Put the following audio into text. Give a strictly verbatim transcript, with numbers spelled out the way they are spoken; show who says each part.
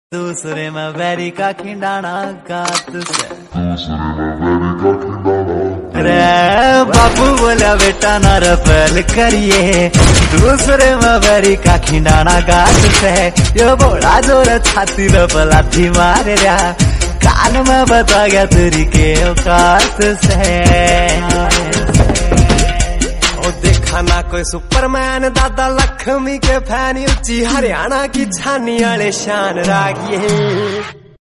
Speaker 1: दूसरे में वेरी का खिंडाना गात से
Speaker 2: दूसरे में वेरी का खिंडाना।
Speaker 1: रे बाबू बोला बेटा ना रफेल करिए दूसरे में वेरी का खिंडाना गात से यो बोला जोर छाती रफला थी मारे रहा कान में बता गया तेरी के औकात से।
Speaker 3: देखा ना कोई सुपरमैन दादा लक्ष्मी के फैन ऊंची हरियाणा की छानी वाले शान रागिए।